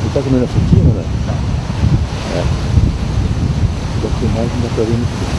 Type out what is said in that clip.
Ele tá comendo a frutinha, né? É. Da filmagem dá pra ver muito bem.